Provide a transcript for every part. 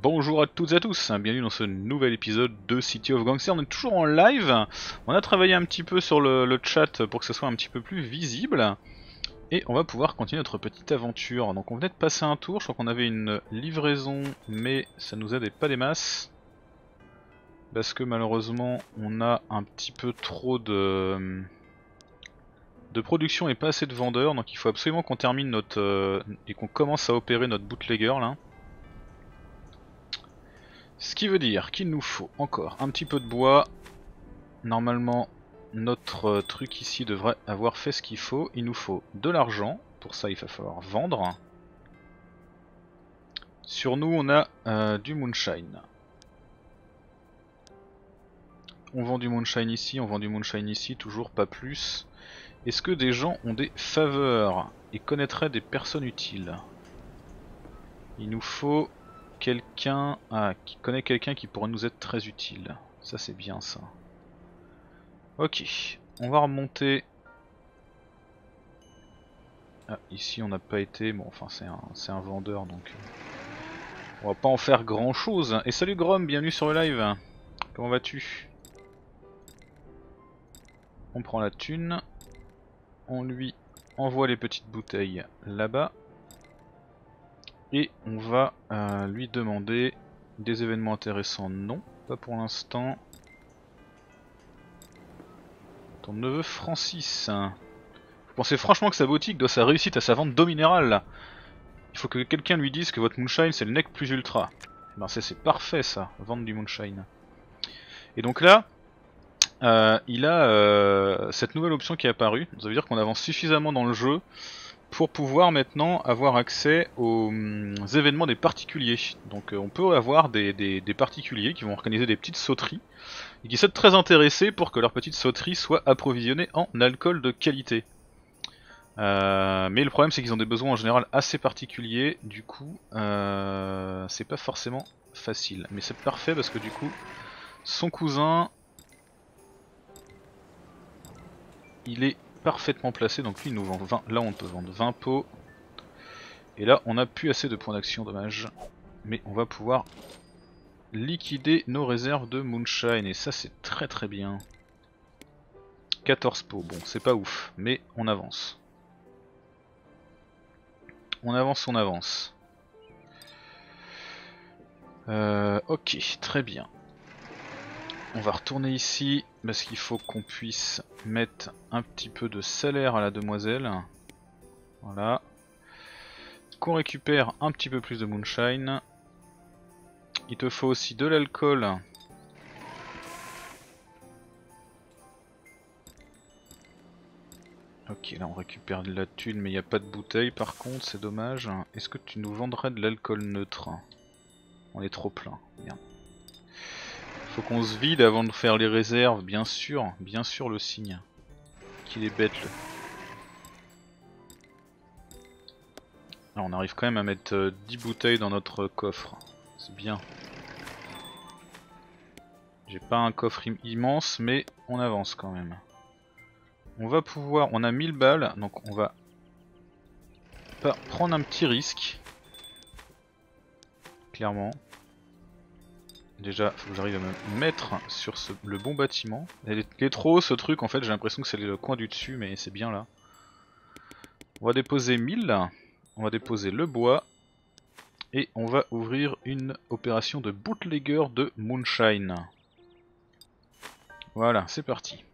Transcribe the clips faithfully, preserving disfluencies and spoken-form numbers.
Bonjour à toutes et à tous, bienvenue dans ce nouvel épisode de City of Gangsters. On est toujours en live, on a travaillé un petit peu sur le, le chat pour que ce soit un petit peu plus visible. Et on va pouvoir continuer notre petite aventure. Donc on venait de passer un tour, je crois qu'on avait une livraison, mais ça nous aidait pas des masses. Parce que malheureusement on a un petit peu trop de, de production et pas assez de vendeurs. Donc il faut absolument qu'on termine notre... Euh, et qu'on commence à opérer notre bootlegger là. Ce qui veut dire qu'il nous faut encore un petit peu de bois. Normalement notre truc ici devrait avoir fait ce qu'il faut. Il nous faut de l'argent, pour ça il va falloir vendre. Sur nous on a euh, du moonshine. On vend du moonshine ici, on vend du moonshine ici, toujours pas plus. Est-ce que des gens ont des faveurs et connaîtraient des personnes utiles? Il nous faut quelqu'un ah, qui connaît quelqu'un qui pourrait nous être très utile. Ça c'est bien ça. Ok, on va remonter. Ah, ici on n'a pas été, bon enfin c'est un, c'est un vendeur donc on va pas en faire grand chose. Et salut Grom, bienvenue sur le live. Comment vas-tu? On prend la thune, on lui envoie les petites bouteilles là-bas. Et on va euh, lui demander des événements intéressants. Non, pas pour l'instant. Ton neveu Francis. Vous pensez franchement que sa boutique doit sa réussite à sa vente d'eau minérale? Il faut que quelqu'un lui dise que votre moonshine c'est le nec plus ultra. Et ben c'est parfait ça, vendre du moonshine. Et donc là, euh, il a euh, cette nouvelle option qui est apparue. Ça veut dire qu'on avance suffisamment dans le jeu pour pouvoir maintenant avoir accès aux hum, événements des particuliers. Donc euh, on peut avoir des, des, des particuliers qui vont organiser des petites sauteries et qui sont très intéressés pour que leurs petites sauteries soient approvisionnées en alcool de qualité. Euh, mais le problème c'est qu'ils ont des besoins en général assez particuliers, du coup euh, c'est pas forcément facile. Mais c'est parfait parce que du coup son cousin il est parfaitement placé, donc lui il nous vend vingt, là on peut vendre vingt pots. Et là on n'a plus assez de points d'action, dommage. Mais on va pouvoir liquider nos réserves de moonshine et ça c'est très très bien. quatorze pots, bon c'est pas ouf, mais on avance. On avance, on avance. Euh, ok, très bien. On va retourner ici parce qu'il faut qu'on puisse mettre un petit peu de salaire à la demoiselle. Voilà. Qu'on récupère un petit peu plus de moonshine. Il te faut aussi de l'alcool. Ok, là on récupère de la thune, mais il n'y a pas de bouteille par contre, c'est dommage. Est-ce que tu nous vendrais de l'alcool neutre? On est trop plein, bien. Faut qu'on se vide avant de faire les réserves, bien sûr, bien sûr le signe. Qu'il est bête le... Ah, on arrive quand même à mettre euh, dix bouteilles dans notre coffre, c'est bien. J'ai pas un coffre im immense, mais on avance quand même. On va pouvoir, on a mille balles, donc on va prendre un petit risque. Clairement. Déjà, faut que j'arrive à me mettre sur ce, le bon bâtiment. Il est, il est trop haut ce truc en fait, j'ai l'impression que c'est le coin du dessus, mais c'est bien là. On va déposer mille, on va déposer le bois. Et on va ouvrir une opération de bootlegger de moonshine. Voilà, c'est parti.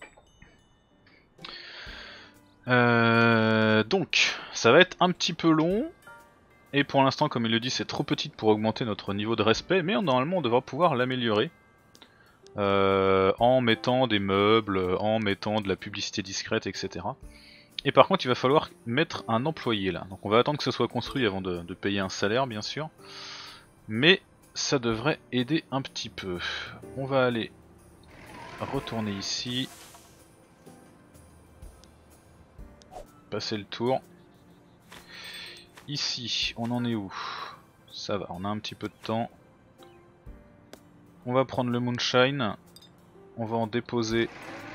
Euh, donc, ça va être un petit peu long. Et pour l'instant, comme il le dit, c'est trop petit pour augmenter notre niveau de respect. Mais normalement, on devra pouvoir l'améliorer. Euh, en mettant des meubles, en mettant de la publicité discrète, et cetera. Et par contre, il va falloir mettre un employé là. Donc on va attendre que ce soit construit avant de, de payer un salaire, bien sûr. Mais ça devrait aider un petit peu. On va aller retourner ici. Passer le tour. Ici, on en est où? Ça va, on a un petit peu de temps. On va prendre le moonshine. On va en déposer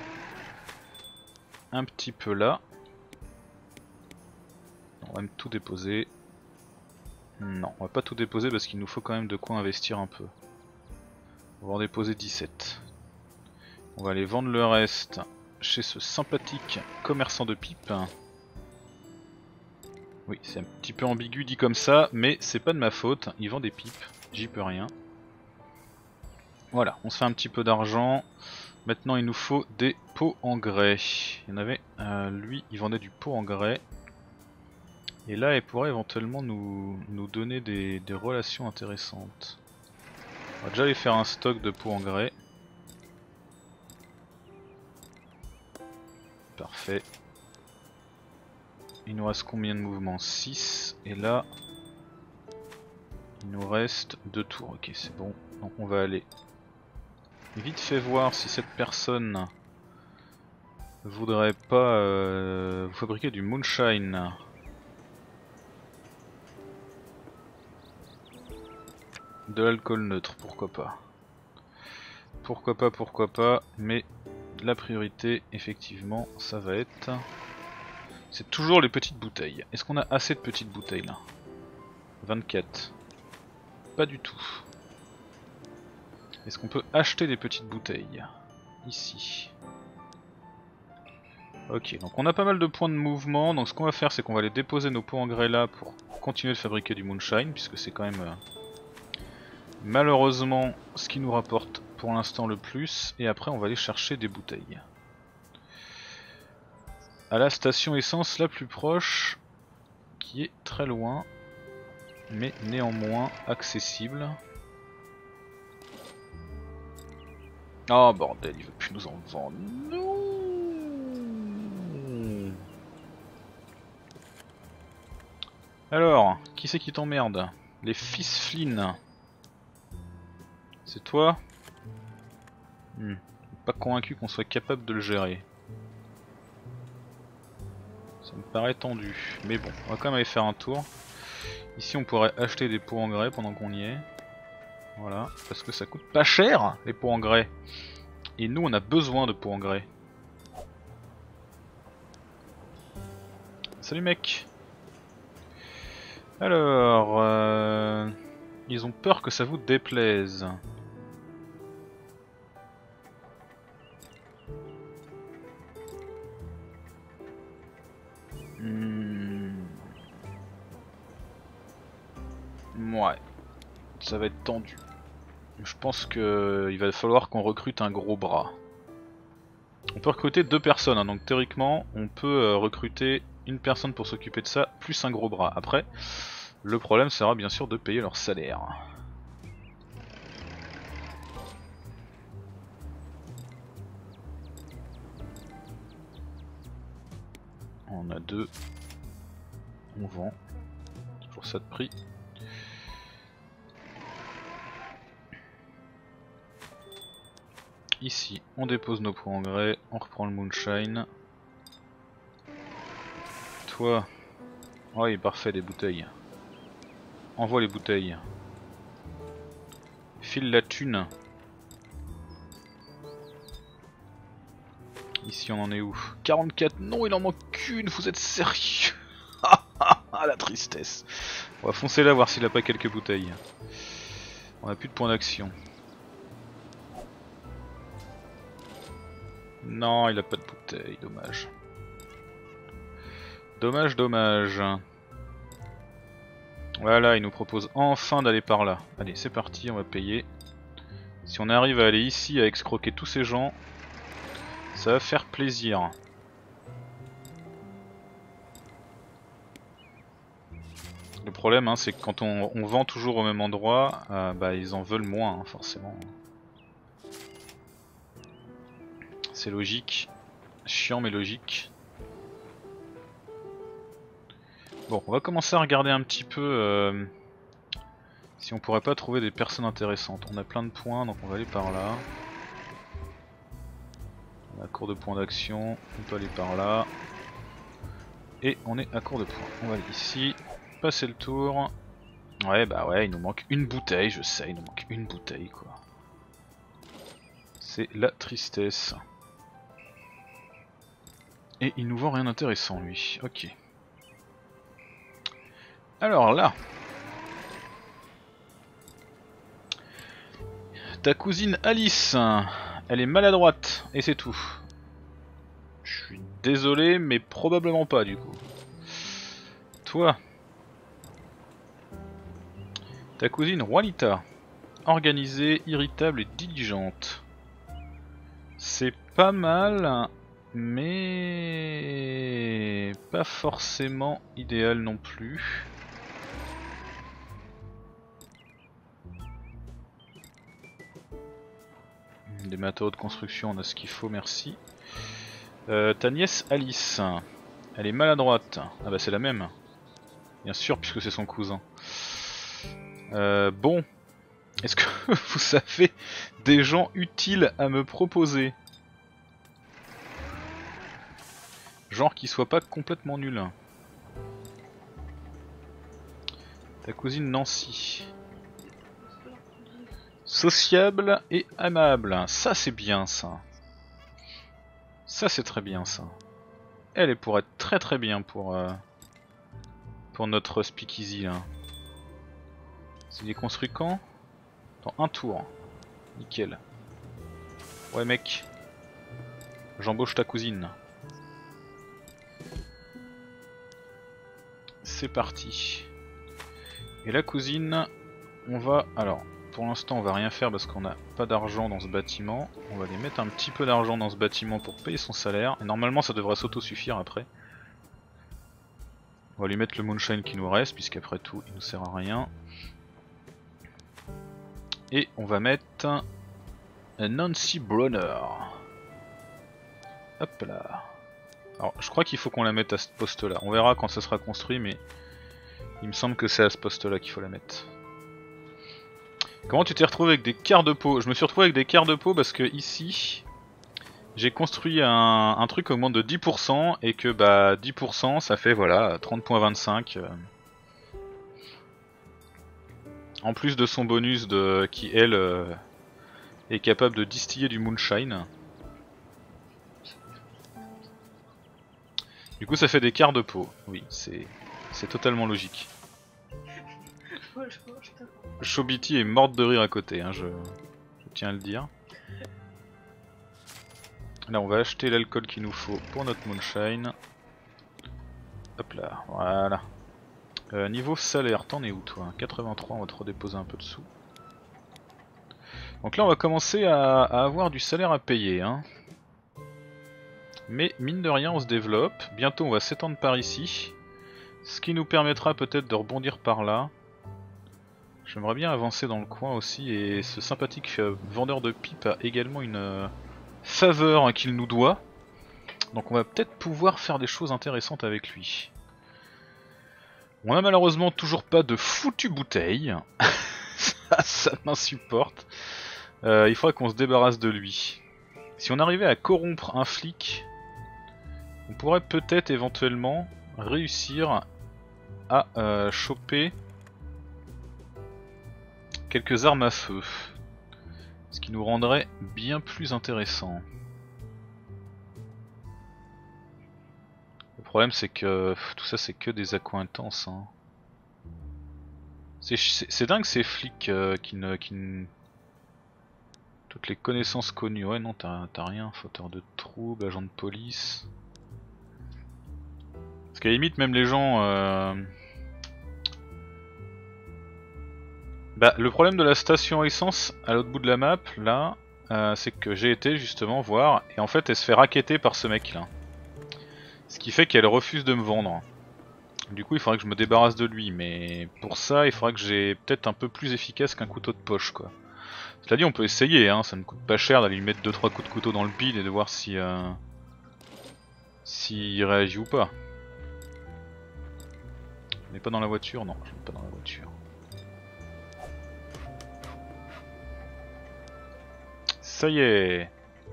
un petit peu là. On va même tout déposer. Non, on va pas tout déposer parce qu'il nous faut quand même de quoi investir un peu. On va en déposer dix-sept. On va aller vendre le reste chez ce sympathique commerçant de pipes. Oui, c'est un petit peu ambigu dit comme ça, mais c'est pas de ma faute, il vend des pipes, j'y peux rien. Voilà, on se fait un petit peu d'argent. Maintenant il nous faut des pots en grès. Il y en avait, euh, lui il vendait du pot en grès. Et là il pourrait éventuellement nous, nous donner des, des relations intéressantes. On va déjà aller faire un stock de pots en grès. Parfait. Il nous reste combien de mouvements? Six. Et là, il nous reste deux tours. Ok, c'est bon. Donc on va aller vite fait voir si cette personne voudrait pas euh, fabriquer du moonshine. De l'alcool neutre, pourquoi pas. Pourquoi pas, pourquoi pas. Mais la priorité, effectivement, ça va être... C'est toujours les petites bouteilles. Est-ce qu'on a assez de petites bouteilles là? vingt-quatre. Pas du tout. Est-ce qu'on peut acheter des petites bouteilles? Ici. Ok, donc on a pas mal de points de mouvement. Donc ce qu'on va faire, c'est qu'on va aller déposer nos pots en grès là pour continuer de fabriquer du moonshine, puisque c'est quand même euh, malheureusement ce qui nous rapporte pour l'instant le plus. Et après, on va aller chercher des bouteilles. À la station essence la plus proche, qui est très loin, mais néanmoins accessible. Oh bordel, il veut plus nous en vendre. Non. Alors, qui c'est qui t'emmerde? Les fils Flynn. C'est toi? hmm. Pas convaincu qu'on soit capable de le gérer. Ça me paraît tendu. Mais bon, on va quand même aller faire un tour. Ici on pourrait acheter des pots en grès pendant qu'on y est. Voilà, parce que ça coûte pas cher les pots en grès. Et nous on a besoin de pots en grès. Salut mec. Alors, euh, ils ont peur que ça vous déplaise. Hmm. Ouais, ça va être tendu. Je pense que il va falloir qu'on recrute un gros bras. On peut recruter deux personnes, hein, donc théoriquement on peut euh, recruter une personne pour s'occuper de ça, plus un gros bras. Après, le problème sera bien sûr de payer leur salaire. On a deux. On vend. Toujours ça de prix. Ici, on dépose nos pots en grès, on reprend le moonshine. Toi, oui, parfait, les bouteilles. Envoie les bouteilles. File la thune. Ici, on en est où? quarante-quatre, non, il en manque qu'une, vous êtes sérieux? Ah, la tristesse. On va foncer là, voir s'il a pas quelques bouteilles. On a plus de points d'action. Non, il a pas de bouteille, dommage. Dommage, dommage. Voilà, il nous propose enfin d'aller par là. Allez, c'est parti, on va payer. Si on arrive à aller ici à excroquer tous ces gens, ça va faire plaisir. Le problème, hein, c'est que quand on, on vend toujours au même endroit, euh, bah, ils en veulent moins, hein, forcément. C'est logique. Chiant mais logique. Bon, on va commencer à regarder un petit peu euh, si on pourrait pas trouver des personnes intéressantes. On a plein de points, donc on va aller par là. On est à court de points d'action, on peut aller par là. Et on est à court de points. On va aller ici, passer le tour. Ouais, bah ouais, il nous manque une bouteille, je sais, il nous manque une bouteille quoi. C'est la tristesse. Et il nous vend rien d'intéressant lui, ok. Alors là, ta cousine Alice, elle est maladroite, et c'est tout. Je suis désolé, mais probablement pas du coup. Toi, ta cousine Juanita, organisée, irritable et diligente. C'est pas mal, mais pas forcément idéal non plus. Des matériaux de construction, on a ce qu'il faut, merci. Euh, ta nièce Alice, elle est maladroite. Ah bah c'est la même. Bien sûr, puisque c'est son cousin. Euh, bon, est-ce que vous avez des gens utiles à me proposer? Genre qui soient pas complètement nuls. Ta cousine Nancy. Sociable et aimable. Ça c'est bien ça. Ça c'est très bien ça. Elle est pour être très très bien pour, euh, pour notre speakeasy là. Il est construit quand? Dans un tour. Nickel. Ouais mec. J'embauche ta cousine. C'est parti. Et la cousine, on va... Alors, pour l'instant on va rien faire parce qu'on n'a pas d'argent dans ce bâtiment. On va aller mettre un petit peu d'argent dans ce bâtiment pour payer son salaire. Et normalement ça devrait s'auto-suffire après. On va lui mettre le moonshine qui nous reste, puisqu'après tout il nous sert à rien. Et on va mettre Nancy Brunner. Hop là. Alors je crois qu'il faut qu'on la mette à ce poste là. On verra quand ça sera construit, mais il me semble que c'est à ce poste là qu'il faut la mettre. Comment tu t'es retrouvé avec des quarts de peau? Je me suis retrouvé avec des quarts de peau parce que ici j'ai construit un, un truc qui augmente de dix pour cent et que bah dix pour cent ça fait voilà trente virgule vingt-cinq. En plus de son bonus de qui elle euh, est capable de distiller du moonshine. Du coup ça fait des quarts de peau. Oui, c'est c'est totalement logique. Chobiti est morte de rire à côté, hein, je, je tiens à le dire. Là on va acheter l'alcool qu'il nous faut pour notre moonshine. Hop là, voilà. Euh, niveau salaire, t'en es où toi? quatre-vingt-trois, on va te redéposer un peu de sous. Donc là on va commencer à, à avoir du salaire à payer. Hein. Mais mine de rien on se développe, bientôt on va s'étendre par ici. Ce qui nous permettra peut-être de rebondir par là. J'aimerais bien avancer dans le coin aussi et ce sympathique euh, vendeur de pipe a également une euh, faveur qu'il nous doit. Donc on va peut-être pouvoir faire des choses intéressantes avec lui. On a malheureusement toujours pas de foutues bouteilles. ça, ça m'insupporte. Euh, il faudrait qu'on se débarrasse de lui. Si on arrivait à corrompre un flic, on pourrait peut-être éventuellement réussir à euh, choper quelques armes à feu. Ce qui nous rendrait bien plus intéressant. Le problème c'est que pff, tout ça c'est que des accointances. Hein. C'est dingue ces flics euh, qui ne... Qui ne... Toutes les connaissances connues. Ouais non t'as rien. Fauteur de troubles, agent de police. Parce qu'à la limite même les gens... Euh... Bah le problème de la station essence à l'autre bout de la map là, euh, c'est que j'ai été justement voir et en fait elle se fait racketter par ce mec là. Ce qui fait qu'elle refuse de me vendre. Du coup il faudrait que je me débarrasse de lui, mais pour ça il faudrait que j'ai peut-être un peu plus efficace qu'un couteau de poche quoi. Cela dit on peut essayer, hein, ça ne coûte pas cher d'aller lui mettre deux trois coups de couteau dans le bide et de voir si euh, s'il réagit ou pas. Je n'ai pas dans la voiture, non je n'ai pas dans la voiture. Ça y est.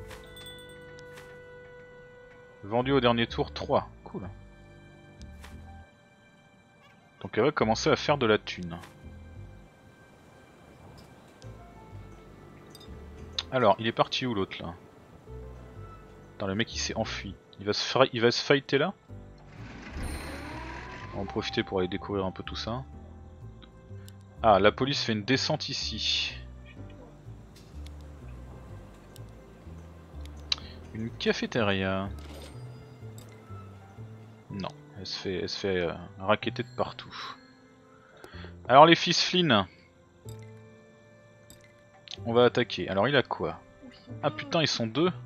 Vendu au dernier tour trois, cool. Donc elle va commencer à faire de la thune. Alors, il est parti où l'autre là? Attends, le mec il s'est enfui. Il va se, il va se fighter là? On va en profiter pour aller découvrir un peu tout ça. Ah, la police fait une descente ici. Une cafétéria. Non, elle se fait, elle se fait euh, racketter de partout. Alors les fils Flynn. On va attaquer. Alors il a quoi? Ah putain, ils sont deux.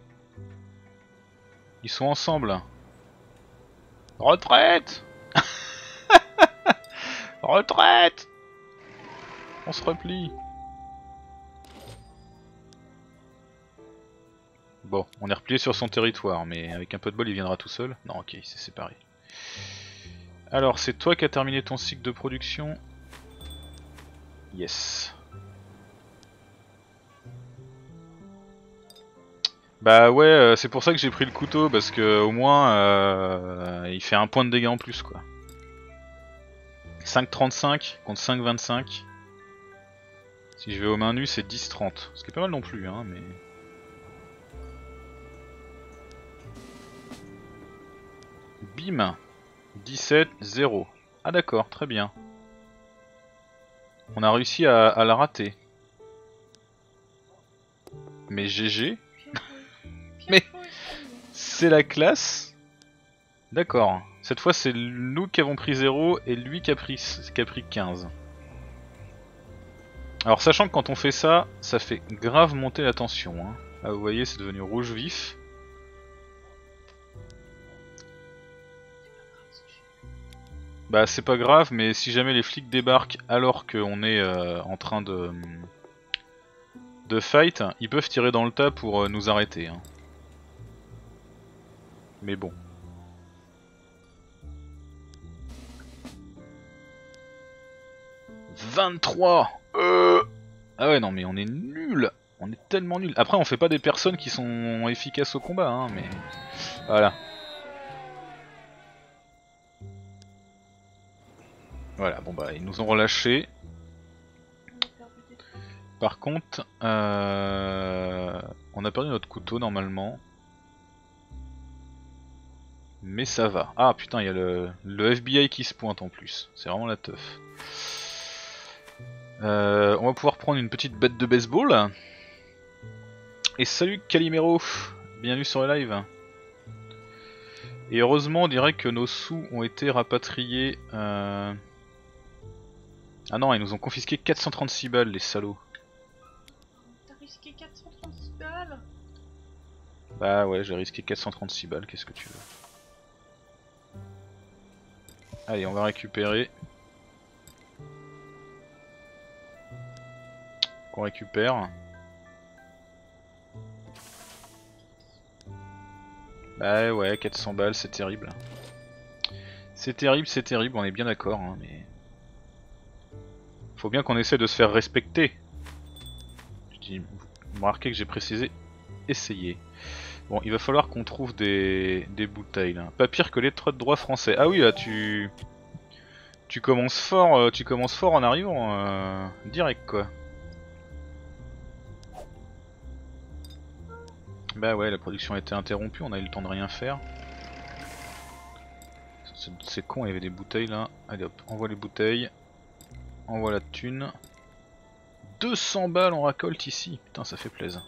Ils sont ensemble. Retraite. Retraite. On se replie. Bon, on est replié sur son territoire, mais avec un peu de bol il viendra tout seul. Non, ok, il s'est séparé. Alors, c'est toi qui as terminé ton cycle de production. Yes. Bah ouais, euh, c'est pour ça que j'ai pris le couteau, parce que au moins euh, il fait un point de dégâts en plus quoi. cinq trente-cinq contre cinq vingt-cinq. Si je vais aux mains nues c'est dix trente. Ce qui est pas mal non plus hein, mais... Bim, dix-sept zéro. Ah d'accord, très bien. On a réussi à, à la rater. Mais G G. Mais c'est la classe. D'accord. Cette fois c'est nous qui avons pris zéro et lui qui a pris, qui a pris quinze. Alors sachant que quand on fait ça, ça fait grave monter la tension. Hein. Là vous voyez c'est devenu rouge vif. Bah c'est pas grave, mais si jamais les flics débarquent alors qu'on est euh, en train de de fight, ils peuvent tirer dans le tas pour euh, nous arrêter. Hein. Mais bon. vingt-trois euh... Ah ouais non mais on est nul. On est tellement nul. Après on fait pas des personnes qui sont efficaces au combat, hein, mais voilà. Voilà, bon bah ils nous ont relâchés. Par contre, euh... on a perdu notre couteau normalement. Mais ça va. Ah putain, il y a le, le F B I qui se pointe en plus. C'est vraiment la teuf. Euh, on va pouvoir prendre une petite bête de baseball. Et salut Calimero, bienvenue sur le live. Et heureusement, on dirait que nos sous ont été rapatriés. Euh... Ah non, ils nous ont confisqué quatre cent trente-six balles, les salauds. T'as risqué quatre cent trente-six balles? Bah ouais, j'ai risqué quatre cent trente-six balles, qu'est-ce que tu veux. Allez, on va récupérer. Qu'on récupère. Bah ouais, quatre cents balles, c'est terrible. C'est terrible, c'est terrible, on est bien d'accord, hein, mais... Faut bien qu'on essaie de se faire respecter. Je dis, vous remarquez que j'ai précisé essayer. Bon, il va falloir qu'on trouve des, des bouteilles là. Pas pire que les trotts de droit français. Ah oui, là tu... Tu commences fort, tu commences fort en arrivant euh, direct quoi. Bah ouais, la production a été interrompue, on a eu le temps de rien faire. C'est con, il y avait des bouteilles là. Allez hop, envoie les bouteilles. Envoie la thune. deux cents balles on récolte ici. Putain, ça fait plaisir.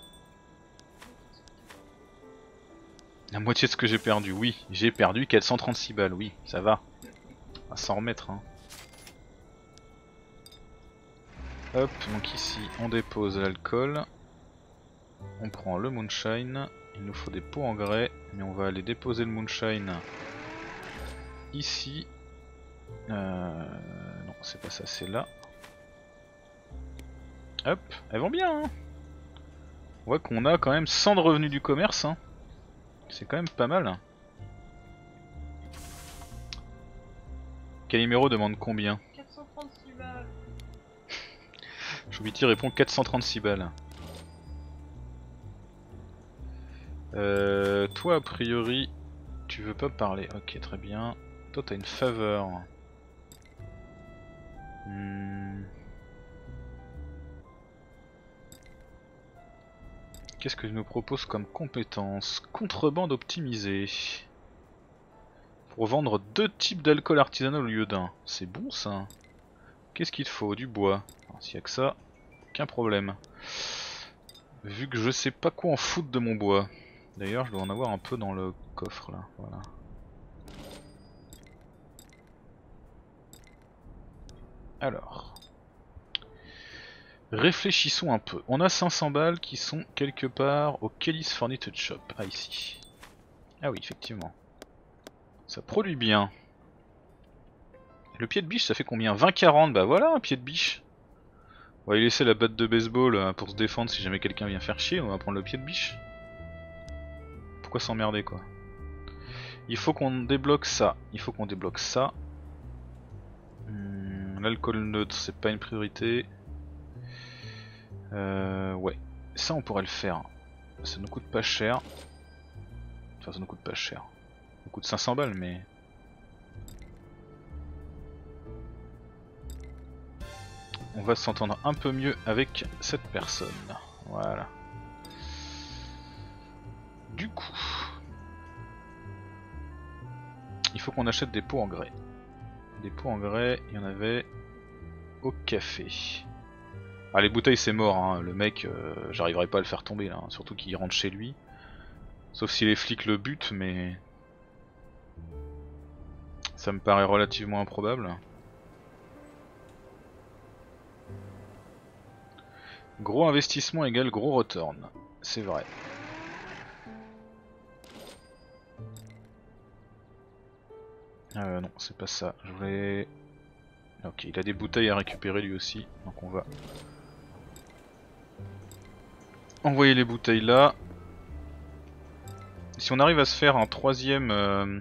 La moitié de ce que j'ai perdu, oui. J'ai perdu quatre cent trente-six balles, oui, ça va. On va s'en remettre. Hein. Hop, donc ici on dépose l'alcool. On prend le moonshine. Il nous faut des pots en grès. Mais on va aller déposer le moonshine ici. Euh... Non, c'est pas ça, c'est là. Hop, elles vont bien. Hein. On voit qu'on a quand même cent de revenus du commerce. Hein. C'est quand même pas mal. Calimero demande combien? quatre cent trente-six balles. Choubiti répond quatre cent trente-six balles. Euh, toi a priori tu veux pas parler, ok très bien. Toi t'as une faveur. Hmm. Qu'est-ce que je nous propose comme compétence? Contrebande optimisée. Pour vendre deux types d'alcool artisanal au lieu d'un. C'est bon ça. Qu'est-ce qu'il te faut? Du bois. S'il y a que ça, aucun problème. Vu que je sais pas quoi en foutre de mon bois. D'ailleurs je dois en avoir un peu dans le coffre là, voilà. Alors, réfléchissons un peu. On a cinq cents balles qui sont quelque part au Kelly's Furniture Shop. Ah ici. Ah oui effectivement. Ça produit bien. Le pied de biche ça fait combien? Vingt quarante, bah voilà un pied de biche. On va lui laisser la batte de baseball pour se défendre si jamais quelqu'un vient faire chier, on va prendre le pied de biche. Pourquoi s'emmerder quoi? Il faut qu'on débloque ça, il faut qu'on débloque ça. Hum, L'alcool neutre c'est pas une priorité. Euh, ouais, ça on pourrait le faire. Ça nous coûte pas cher. Enfin ça nous coûte pas cher. Ça nous coûte cinq cents balles mais... On va s'entendre un peu mieux avec cette personne. Voilà. Du coup... Il faut qu'on achète des pots en grès. Des pots en grès, il y en avait au café. Ah les bouteilles c'est mort, hein. Le mec, euh, j'arriverai pas à le faire tomber là, hein. Surtout qu'il rentre chez lui. Sauf si les flics le butent, mais... Ça me paraît relativement improbable. Gros investissement égale gros return, c'est vrai. Euh, non, c'est pas ça. Je voulais... Ok, il a des bouteilles à récupérer lui aussi, donc on va envoyer les bouteilles là. Si on arrive à se faire un troisième... Euh...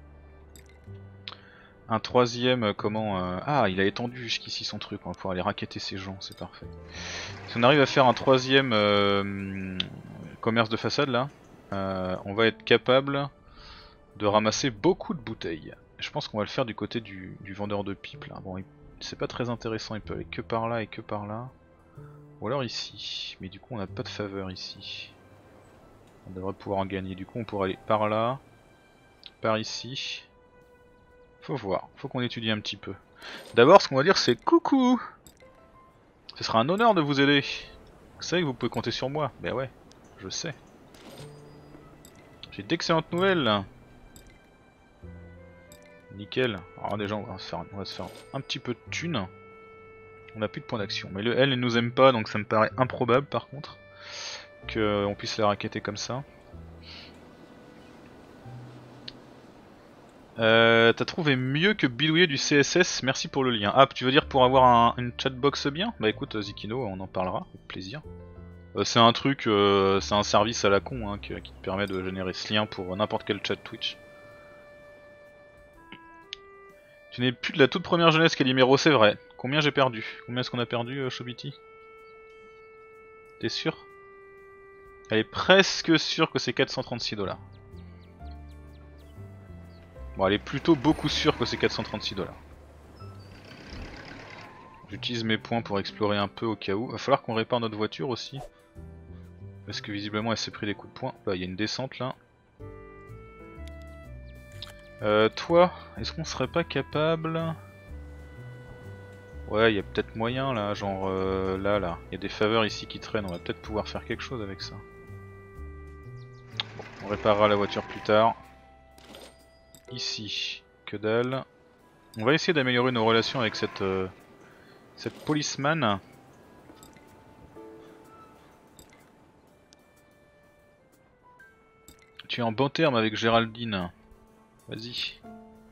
Un troisième, euh, comment... Euh... Ah, il a étendu jusqu'ici son truc, on va pouvoir aller racketter ces gens, c'est parfait. Si on arrive à faire un troisième euh... commerce de façade là, euh, on va être capable de ramasser beaucoup de bouteilles. Je pense qu'on va le faire du côté du, du vendeur de pipe là. Bon, il... c'est pas très intéressant, il peut aller que par là et que par là. Ou alors ici, mais du coup on n'a pas de faveur ici. On devrait pouvoir en gagner, du coup on pourrait aller par là, par ici. Faut voir, faut qu'on étudie un petit peu. D'abord ce qu'on va dire c'est coucou. Ce sera un honneur de vous aider. Vous savez que vous pouvez compter sur moi. Ben ouais, je sais. J'ai d'excellentes nouvelles. Nickel. Alors déjà on va, se faire, on va se faire un petit peu de thunes. On n'a plus de points d'action. Mais le L ne nous aime pas donc ça me paraît improbable par contre qu'on puisse la racketter comme ça. Euh, T'as trouvé mieux que bidouiller du C S S, merci pour le lien. Ah, tu veux dire pour avoir un, une chatbox bien? Bah écoute Zikino, on en parlera, avec plaisir. Euh, c'est un truc, euh, c'est un service à la con hein, qui, qui te permet de générer ce lien pour n'importe quel chat Twitch. Tu n'es plus de la toute première jeunesse Calimero, c'est vrai. Combien j'ai perdu? Combien est-ce qu'on a perdu, euh, Chobiti? T'es sûr? Elle est presque sûre que c'est quatre cent trente-six dollars. Bon, elle est plutôt beaucoup sûre que c'est quatre cent trente-six dollars. J'utilise mes points pour explorer un peu au cas où. Va falloir qu'on répare notre voiture aussi. Parce que visiblement elle s'est pris des coups de poing. Bah, il y a une descente là. Euh, toi, est-ce qu'on serait pas capable... Ouais, il y a peut-être moyen là, genre euh, là, là. Il y a des faveurs ici qui traînent, on va peut-être pouvoir faire quelque chose avec ça. Bon, on réparera la voiture plus tard. Ici, que dalle. On va essayer d'améliorer nos relations avec cette, euh, cette policeman. Tu es en bon terme avec Géraldine. Vas-y.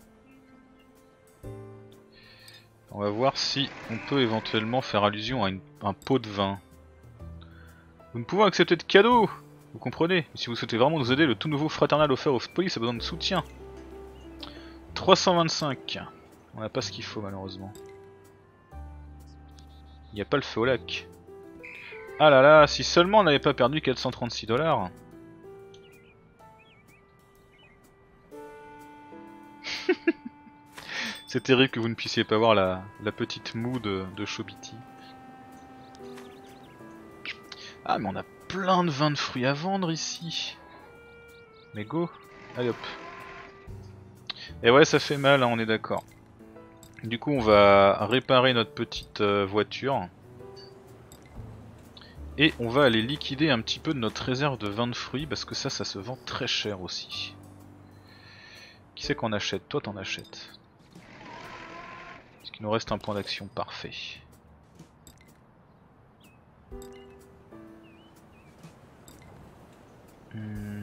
On va voir si on peut éventuellement faire allusion à une, un pot de vin. Nous ne pouvons accepter de cadeaux. Vous comprenez? Si vous souhaitez vraiment nous aider, le tout nouveau Fraternal Offer of Police a besoin de soutien. trois cent vingt-cinq. On n'a pas ce qu'il faut malheureusement. Il n'y a pas le feu au lac. Ah là là, si seulement on n'avait pas perdu quatre cent trente-six dollars. C'est terrible que vous ne puissiez pas voir la, la petite moue de, de Chobiti. Ah mais on a plein de vins de fruits à vendre ici. Mais go, allez hop. Et ouais ça fait mal hein, on est d'accord. Du coup on va réparer notre petite euh, voiture. Et on va aller liquider un petit peu de notre réserve de vin de fruits parce que ça, ça se vend très cher aussi. Qui c'est qu'on achète? Toi t'en achètes. Parce qu'il nous reste un point d'action parfait. Hmm.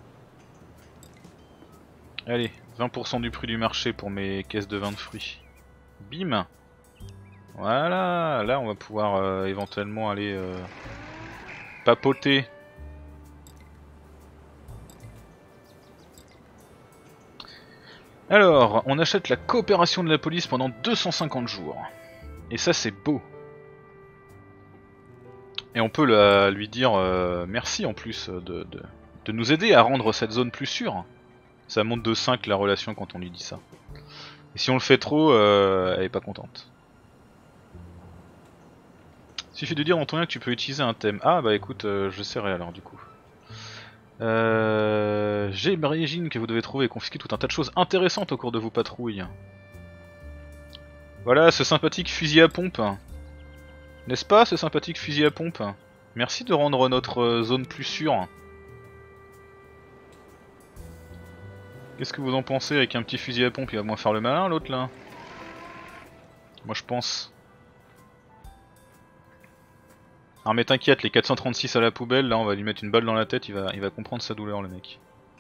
Allez, vingt pour cent du prix du marché pour mes caisses de vin de fruits. Bim. Voilà, là on va pouvoir euh, éventuellement aller euh, papoter. Alors, on achète la coopération de la police pendant deux cent cinquante jours. Et ça c'est beau. Et on peut la, lui dire euh, merci en plus de, de, de nous aider à rendre cette zone plus sûre. Ça monte de cinq la relation quand on lui dit ça. Et si on le fait trop, euh, elle est pas contente. Suffit de dire dans ton lien que tu peux utiliser un thème. Ah bah écoute, euh, je serai alors du coup. Euh, J'imagine que vous devez trouver et confisquer tout un tas de choses intéressantes au cours de vos patrouilles. Voilà ce sympathique fusil à pompe. N'est-ce pas ce sympathique fusil à pompe? Merci de rendre notre zone plus sûre. Qu'est-ce que vous en pensez avec un petit fusil à pompe? Il va moins faire le malin l'autre là. Moi je pense. Ah mais t'inquiète, les quatre cent trente-six à la poubelle, là on va lui mettre une balle dans la tête, il va, il va comprendre sa douleur le mec.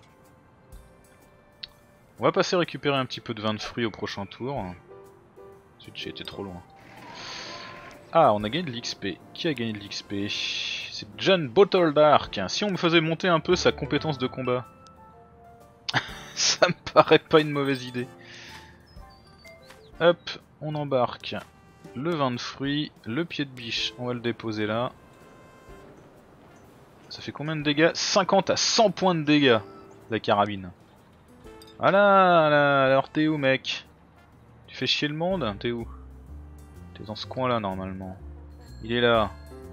On va passer récupérer un petit peu de vin de fruits au prochain tour. Zut, j'ai été trop loin. Ah, on a gagné de l'X P. Qui a gagné de l'X P? C'est John Bottle Dark. Si on me faisait monter un peu sa compétence de combat. Ça me paraît pas une mauvaise idée. Hop, on embarque le vin de fruits, le pied de biche, on va le déposer là. Ça fait combien de dégâts? cinquante à cent points de dégâts, la carabine. Voilà, là, alors t'es où mec? Tu fais chier le monde? T'es où? T'es dans ce coin là normalement. Il est là.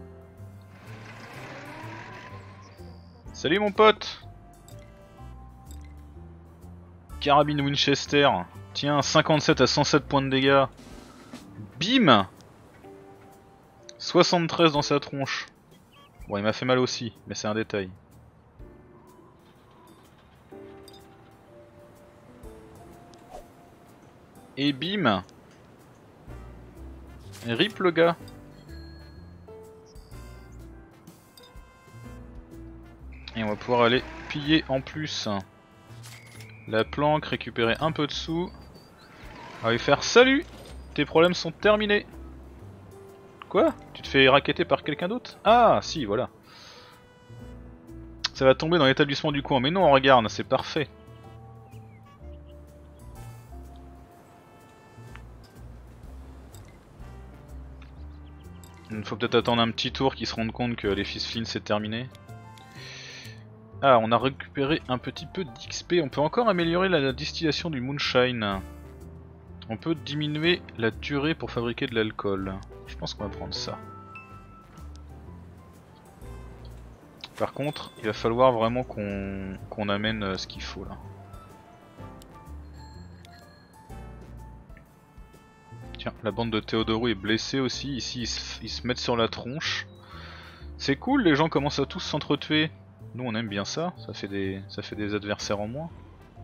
Salut mon pote! Carabine Winchester. Tiens, cinquante-sept à cent sept points de dégâts. Bim! soixante-treize dans sa tronche. Bon, il m'a fait mal aussi, mais c'est un détail. Et bim! Rip le gars. Et on va pouvoir aller piller en plus la planque, récupérer un peu de sous. On va lui faire salut! Tes problèmes sont terminés. Quoi? Tu te fais racketter par quelqu'un d'autre? Ah si, voilà. Ça va tomber dans l'établissement du coin. Mais non, regarde, c'est parfait. Il faut peut-être attendre un petit tour qu'ils se rendent compte que les fils Flynn c'est terminé. Ah, on a récupéré un petit peu d'X P. On peut encore améliorer la distillation du moonshine. On peut diminuer la durée pour fabriquer de l'alcool. Je pense qu'on va prendre ça. Par contre, il va falloir vraiment qu'on qu'on amène ce qu'il faut là. Tiens, la bande de Théodoro est blessée aussi. Ici, ils se, ils se mettent sur la tronche. C'est cool, les gens commencent à tous s'entretuer. Nous, on aime bien ça. Ça fait des, ça fait des adversaires en moins.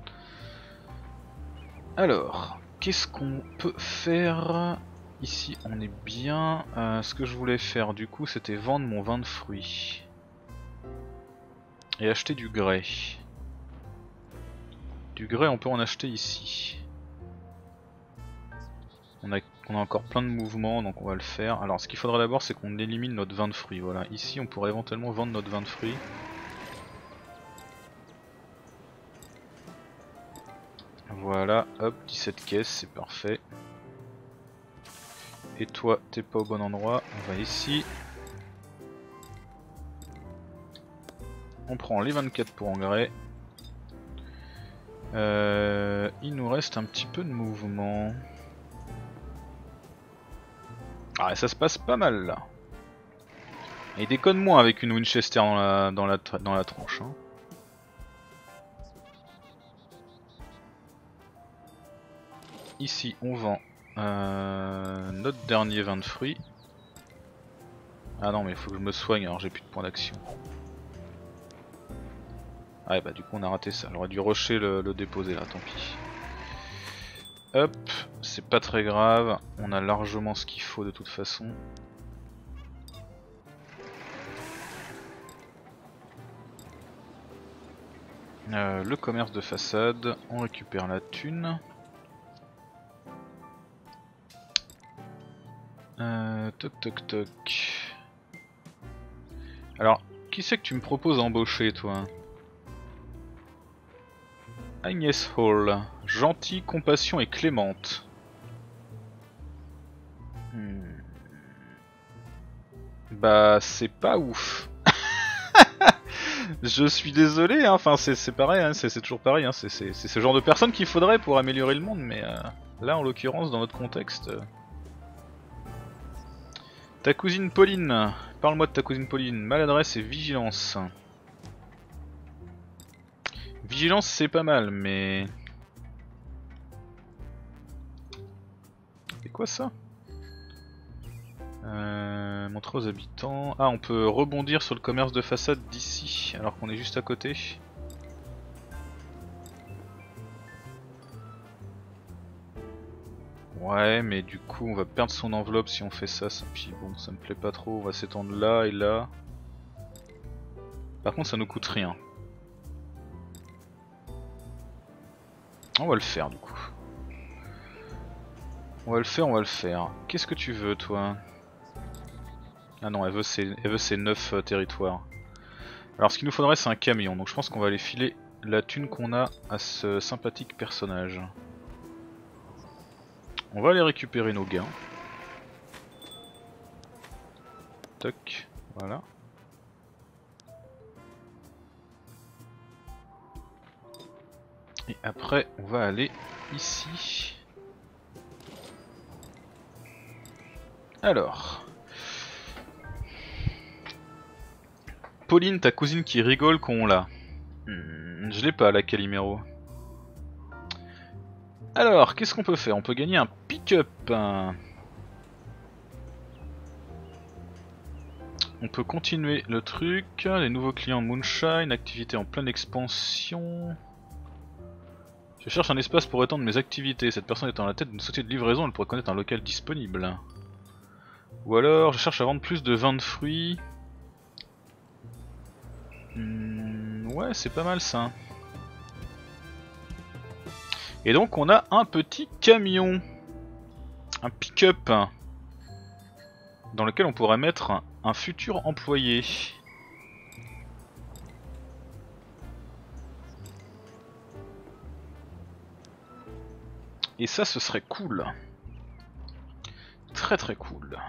Alors, qu'est-ce qu'on peut faire? Ici, on est bien. Euh, ce que je voulais faire, du coup, c'était vendre mon vin de fruits. Et acheter du grès. Du grès, on peut en acheter ici. On a, on a encore plein de mouvements, donc on va le faire. Alors, ce qu'il faudra d'abord, c'est qu'on élimine notre vin de fruits. Voilà, ici, on pourrait éventuellement vendre notre vin de fruits. Voilà, hop, dix-sept caisses, c'est parfait. Et toi, t'es pas au bon endroit, on va ici. On prend les vingt-quatre pour engrais. Euh, il nous reste un petit peu de mouvement. Ah, ça se passe pas mal là. Et il déconne moins avec une Winchester dans la, dans la, dans la tronche. Hein. Ici, on vend euh, notre dernier vin de fruits. Ah non mais il faut que je me soigne alors j'ai plus de points d'action. Ouais bah du coup on a raté ça, j'aurais dû rusher le, le déposer là, tant pis. Hop, c'est pas très grave, on a largement ce qu'il faut de toute façon. Euh, le commerce de façade, on récupère la thune. Euh, toc toc toc. Alors, qui c'est que tu me proposes d'embaucher toi? Agnès Hall, gentille, compassion et clémente. Hmm. Bah c'est pas ouf. Je suis désolé, hein. Enfin c'est pareil, hein. c'est toujours pareil, hein. c'est ce genre de personne qu'il faudrait pour améliorer le monde, mais euh, là en l'occurrence dans notre contexte... Euh... Ta cousine Pauline, parle-moi de ta cousine Pauline, maladresse et vigilance. Vigilance c'est pas mal, mais... C'est quoi ça? Euh, montrer aux habitants... Ah, on peut rebondir sur le commerce de façade d'ici, alors qu'on est juste à côté. Ouais, mais du coup on va perdre son enveloppe si on fait ça, ça... puis bon, ça me plaît pas trop, on va s'étendre là et là. Par contre ça nous coûte rien. On va le faire du coup. On va le faire, on va le faire. Qu'est-ce que tu veux toi? Ah non, elle veut ses, elle veut ses neuf euh, territoires. Alors ce qu'il nous faudrait c'est un camion, donc je pense qu'on va aller filer la thune qu'on a à ce sympathique personnage. On va aller récupérer nos gains. Toc, voilà. Et après on va aller ici. Alors... Pauline, ta cousine qui rigole qu'on l'a. Hmm, je l'ai pas la Calimero. Alors, qu'est-ce qu'on peut faire? On peut gagner un pick-up. On peut continuer le truc. Les nouveaux clients Moonshine, activité en pleine expansion. Je cherche un espace pour étendre mes activités. Cette personne est en la tête d'une société de livraison, elle pourrait connaître un local disponible. Ou alors, je cherche à vendre plus de vin de fruits. Hmm, ouais, c'est pas mal ça. Et donc on a un petit camion, un pick-up, dans lequel on pourrait mettre un, un futur employé. Et ça, ce serait cool. Très très cool.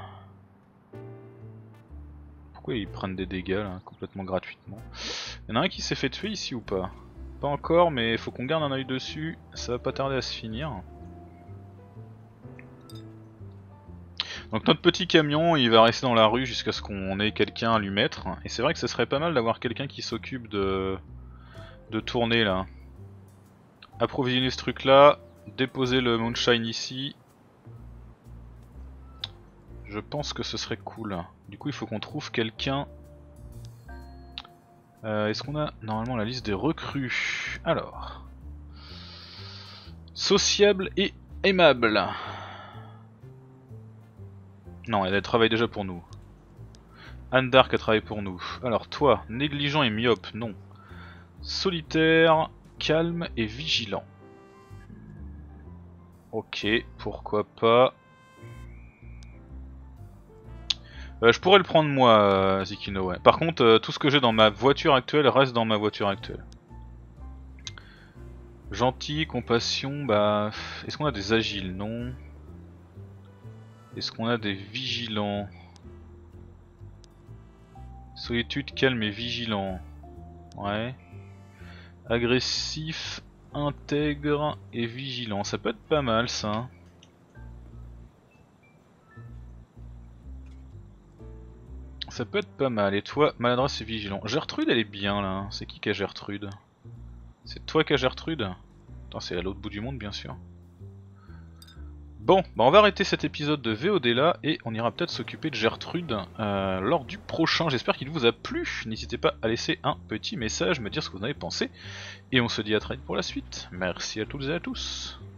Pourquoi ils prennent des dégâts là, complètement gratuitement? Il y en a un qui s'est fait tuer ici ou pas? Pas encore, mais il faut qu'on garde un œil dessus, ça va pas tarder à se finir. Donc notre petit camion, il va rester dans la rue jusqu'à ce qu'on ait quelqu'un à lui mettre. Et c'est vrai que ce serait pas mal d'avoir quelqu'un qui s'occupe de... de tourner là. Approvisionner ce truc là, déposer le moonshine ici. Je pense que ce serait cool. Du coup il faut qu'on trouve quelqu'un... Euh, Est-ce qu'on a normalement la liste des recrues? Alors... Sociable et aimable. Non, elle travaille déjà pour nous. Anne d'Arc a travaillé pour nous. Alors toi, négligent et myope, non. Solitaire, calme et vigilant. Ok, pourquoi pas. Euh, je pourrais le prendre moi, euh, Zikino, ouais. Par contre, euh, tout ce que j'ai dans ma voiture actuelle reste dans ma voiture actuelle. Gentil, compassion, bah... Est-ce qu'on a des agiles? Non. Est-ce qu'on a des vigilants? Solitude, calme et vigilant. Ouais. Agressif, intègre et vigilant. Ça peut être pas mal ça. Ça peut être pas mal. Et toi, maladresse et vigilant. Gertrude, elle est bien là. C'est qui qui a Gertrude? C'est toi qui a Gertrude? Attends, c'est à l'autre bout du monde, bien sûr. Bon, bah on va arrêter cet épisode de V O D là et on ira peut-être s'occuper de Gertrude euh, lors du prochain. J'espère qu'il vous a plu. N'hésitez pas à laisser un petit message, me dire ce que vous en avez pensé. Et on se dit à très vite pour la suite. Merci à toutes et à tous.